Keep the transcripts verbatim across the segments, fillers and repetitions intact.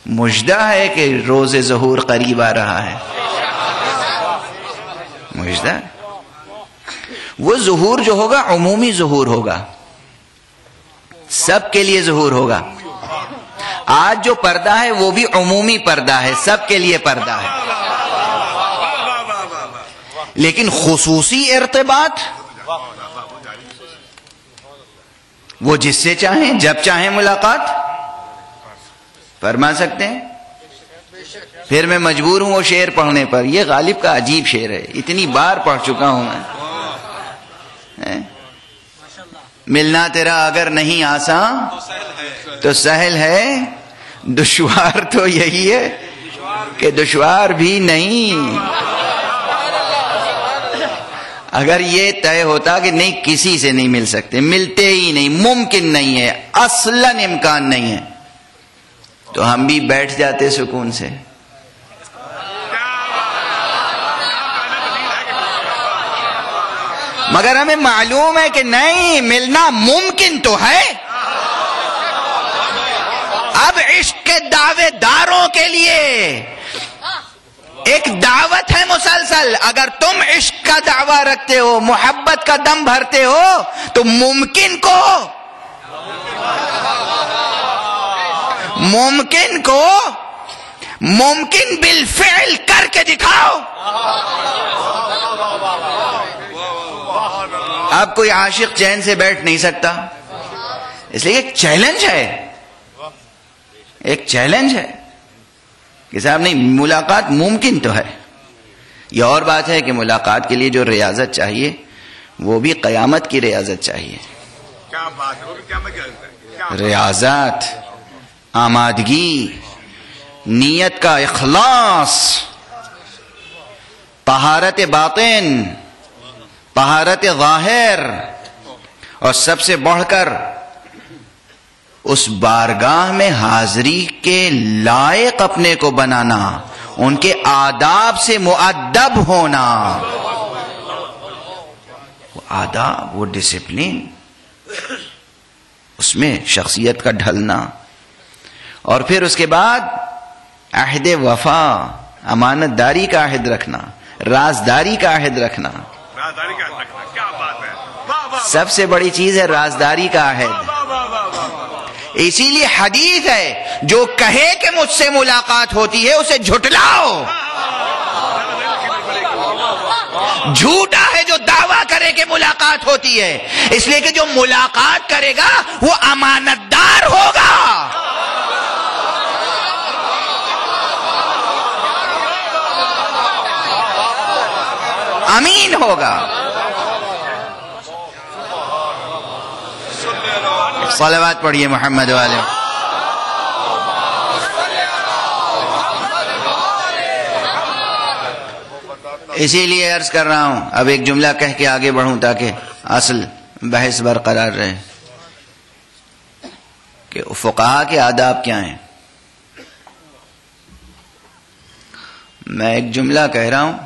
مژدہ ہے کہ روز ظہور قریب آ رہا ہے. مژدہ. وہ ظہور جو ہوگا عمومی ظہور ہوگا, سب کے لیے ظہور ہوگا. آج جو پردہ ہے وہ بھی عمومی پردہ ہے, سب کے لیے پردہ ہے. لیکن خصوصی ارتباط وہ جس سے چاہیں جب چاہیں ملاقات فرما سکتے ہیں. پھر میں مجبور ہوں وہ شعر پڑھنے پر. یہ غالب کا عجیب شعر ہے, اتنی بار پڑھ چکا ہوں میں. ملنا تیرا اگر نہیں آسان تو سہل ہے, دشوار تو یہی ہے کہ دشوار بھی نہیں. اگر یہ طے ہوتا کہ نہیں کسی سے نہیں مل سکتے, ملتے ہی نہیں, ممکن نہیں ہے, اصلاً امکان نہیں ہے, تو ہم بھی بیٹھ جاتے سکون سے. مگر ہمیں معلوم ہے کہ نہیں, ملنا ممکن تو ہے. اب عشق کے دعوے داروں کے لیے ایک دعوت ہے مسلسل. اگر تم عشق کا دعویٰ رکھتے ہو, محبت کا دم بھرتے ہو, تو ممکن کو ممکن کو ممکن بالفعل کر کے دکھاؤ. اب کوئی عاشق چین سے بیٹھ نہیں سکتا, اس لیے ایک چیلنج ہے, ایک چیلنج ہے کہ صاحب نہیں, ملاقات ممکن تو ہے. یہ اور بات ہے کہ ملاقات کے لیے جو ریاضت چاہیے وہ بھی قیامت کی ریاضت چاہیے. ریاضت, آمادگی, نیت کا اخلاص, طہارت باطن, طہارت ظاہر, اور سب سے بڑھ کر اس بارگاہ میں حاضری کے لائق اپنے کو بنانا, ان کے آداب سے مؤدب ہونا. وہ آداب, وہ ڈسپلن, اس میں شخصیت کا ڈھلنا. اور پھر اس کے بعد عہد وفا, امانت داری کا عہد رکھنا, رازداری کا عہد رکھنا. سب سے بڑی چیز ہے رازداری کا عہد. اسی لیے حدیث ہے, جو کہے کہ مجھ سے ملاقات ہوتی ہے اسے جھٹلاؤ. جھوٹا ہے جو دعویٰ کرے کہ ملاقات ہوتی ہے, اس لیے کہ جو ملاقات کرے گا وہ امانت دار ہوگا. امین ہوگا. صلوات پڑھیے محمد والے. اسی لیے عرض کر رہا ہوں, اب ایک جملہ کہہ کے آگے بڑھوں تاکہ اصل بحث برقرار رہے, کہ فقہا کے آداب کیا ہیں. میں ایک جملہ کہہ رہا ہوں.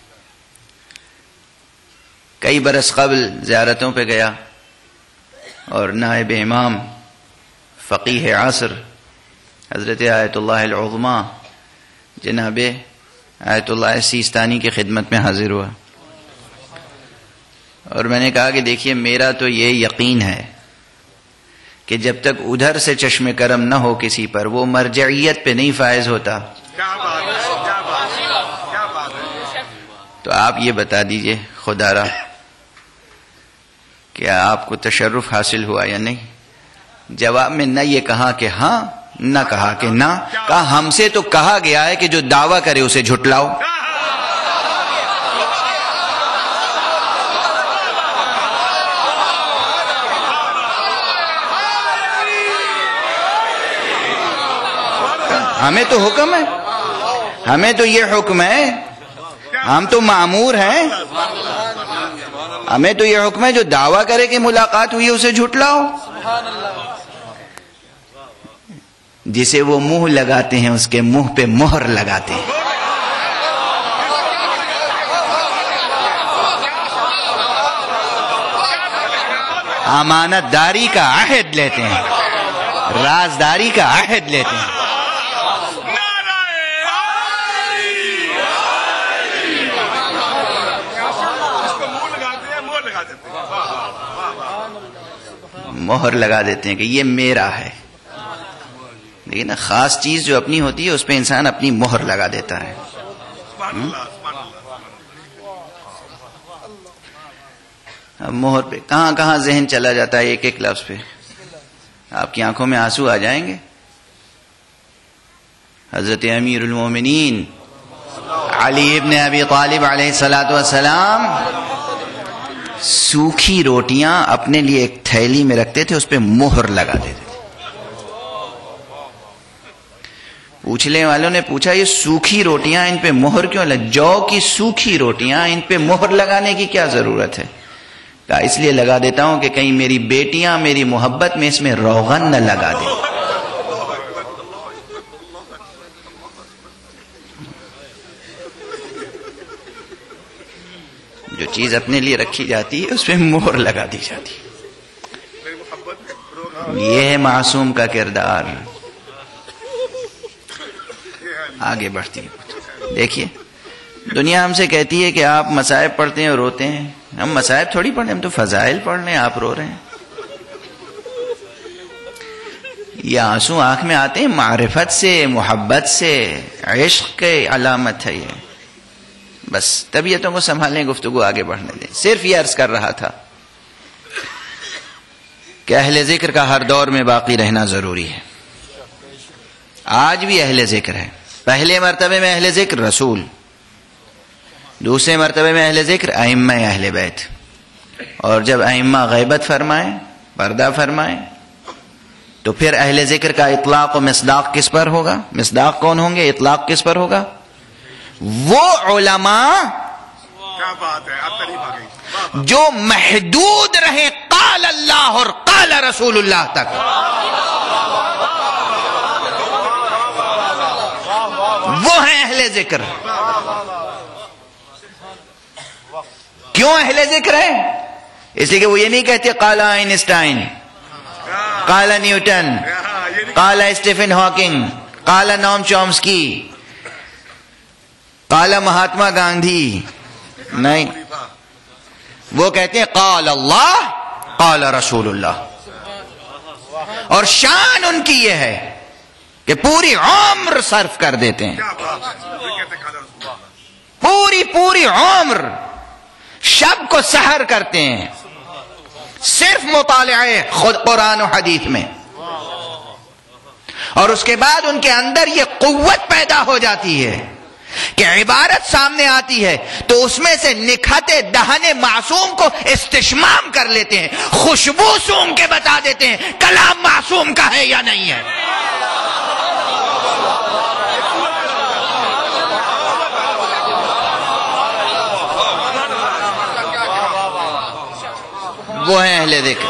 کئی برس قبل زیارتوں پہ گیا اور نائب امام فقیہ عصر حضرت آیت اللہ العظمیٰ جناب آیت اللہ سیستانی کی خدمت میں حاضر ہوا, اور میں نے کہا کہ دیکھیے, میرا تو یہ یقین ہے کہ جب تک ادھر سے چشم کرم نہ ہو کسی پر, وہ مرجعیت پہ نہیں فائز ہوتا. تو آپ یہ بتا دیجئے خدا را, کیا آپ کو تشرف حاصل ہوا یا نہیں؟ جواب میں نہ یہ کہا کہ ہاں, نہ کہا کہ نہ. کہا ہم سے تو کہا گیا ہے کہ جو دعویٰ کرے اسے جھٹلاؤ. ہمیں تو حکم ہے, ہمیں تو یہ حکم ہے, ہم تو مامور ہیں, ہمیں تو یہ حکم ہے جو دعویٰ کرے کہ ملاقات ہوئی اسے جھٹلاؤ. جسے وہ منہ لگاتے ہیں اس کے منہ پہ مہر لگاتے ہیں. امانت داری کا عہد لیتے ہیں, رازداری کا عہد لیتے ہیں. مہر لگا دیتے ہیں کہ یہ میرا ہے. لیکن نا خاص چیز جو اپنی ہوتی ہے اس پہ انسان اپنی مہر لگا دیتا ہے. اب مہر پہ کہاں کہاں ذہن چلا جاتا ہے ایک ایک لفظ پہ. آپ کی آنکھوں میں آنسو آ جائیں گے. حضرت امیر المومنین علی ابن ابی طالب علیہ الصلوۃ والسلام سوکھی روٹیاں اپنے لیے ایک تھیلی میں رکھتے تھے, اس پہ مہر لگا دیتے تھے. پوچھنے والوں نے پوچھا یہ سوکھی روٹیاں ان پہ مہر کیوں لگ, جو کی سوکھی روٹیاں ان پہ مہر لگانے کی کیا ضرورت ہے؟ کہا اس لیے لگا دیتا ہوں کہ کہیں میری بیٹیاں میری محبت میں اس میں روغن نہ لگا دیں. جو چیز اپنے لیے رکھی جاتی ہے اس پہ مہر لگا دی جاتی ہے. یہ ہے معصوم کا کردار. آگے بڑھتی ہے. دیکھیے دنیا ہم سے کہتی ہے کہ آپ مصائب پڑھتے ہیں اور روتے ہیں. ہم مصائب تھوڑی پڑھ رہے ہیں, ہم تو فضائل پڑھ رہے ہیں, آپ رو رہے ہیں. یہ آنسو آنکھ میں آتے ہیں معرفت سے, محبت سے, عشق کی علامت ہے. یہ بس طبیعتوں کو سنبھالیں, گفتگو آگے بڑھنے دیں. صرف یہ عرض کر رہا تھا کہ اہل ذکر کا ہر دور میں باقی رہنا ضروری ہے. آج بھی اہل ذکر ہے. پہلے مرتبے میں اہل ذکر رسول, دوسرے مرتبے میں اہل ذکر ائمہ اہل بیت. اور جب ائمہ غیبت فرمائیں, پردہ فرمائیں, تو پھر اہل ذکر کا اطلاق و مصداق کس پر ہوگا؟ مصداق کون ہوں گے؟ اطلاق کس پر ہوگا؟ وہ علماء جو محدود رہے قال اللہ اور قال رسول اللہ تک. وہ ہیں اہل ذکر. کیوں اہل ذکر ہے؟ اس لیے کہ وہ یہ نہیں کہتے قال آئنسٹائن, قال نیوٹن, قال اسٹیفن ہاکنگ, قال نوم چومسکی, قال مہاتما گاندھی. نہیں, وہ کہتے ہیں قال اللہ قال رسول اللہ. اور شان ان کی یہ ہے کہ پوری عمر صرف کر دیتے ہیں, پوری پوری عمر شب کو سحر کرتے ہیں صرف مطالعے خود قرآن و حدیث میں. اور اس کے بعد ان کے اندر یہ قوت پیدا ہو جاتی ہے کہ عبارت سامنے آتی ہے تو اس میں سے نکھتے دہنے معصوم کو استشمام کر لیتے ہیں, خوشبو سونگ کے بتا دیتے ہیں کلام معصوم کا ہے یا نہیں ہے. وہ ہیں اہل ذکر,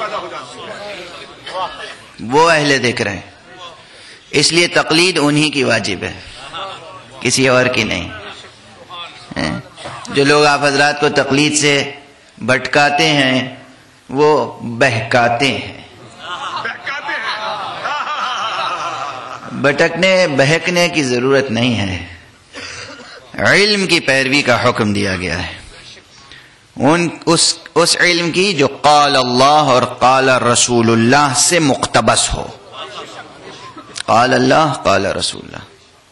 وہ اہل ذکر ہیں. اس لیے تقلید انہی کی واجب ہے, کسی اور کی نہیں. جو لوگ آپ حضرات کو تقلید سے بھٹکاتے ہیں وہ بہکاتے ہیں. بھٹکنے بہکنے کی ضرورت نہیں ہے, علم کی پیروی کا حکم دیا گیا ہے. ان اس اس علم کی جو قال اللہ اور قال رسول اللہ سے مقتبس ہو. قال اللہ قال رسول اللہ,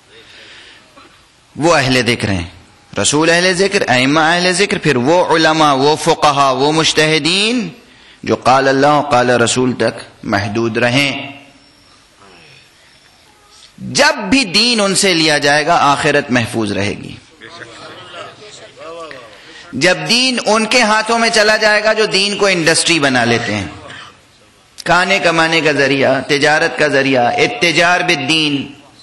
وہ اہل ذکر ہیں. رسول اہل ذکر, ائمہ اہل ذکر, پھر وہ علماء, وہ فقہا, وہ مجتہدین جو قال اللہ و قال رسول تک محدود رہیں. جب بھی دین ان سے لیا جائے گا آخرت محفوظ رہے گی. جب دین ان کے ہاتھوں میں چلا جائے گا جو دین کو انڈسٹری بنا لیتے ہیں, کھانے کمانے کا ذریعہ, تجارت کا ذریعہ, اتجار بالدین,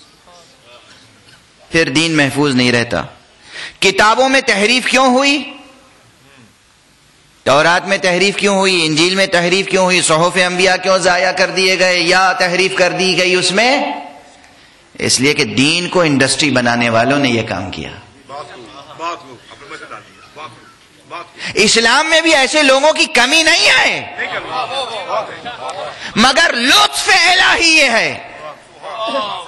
پھر دین محفوظ نہیں رہتا. کتابوں میں تحریف کیوں ہوئی؟ تورات میں تحریف کیوں ہوئی؟ انجیل میں تحریف کیوں ہوئی؟ صحف انبیاء کیوں ضائع کر دیے گئے یا تحریف کر دی گئی اس میں؟ اس لیے کہ دین کو انڈسٹری بنانے والوں نے یہ کام کیا. اسلام میں بھی ایسے لوگوں کی کمی نہیں ہے, مگر لطف الہی یہ ہے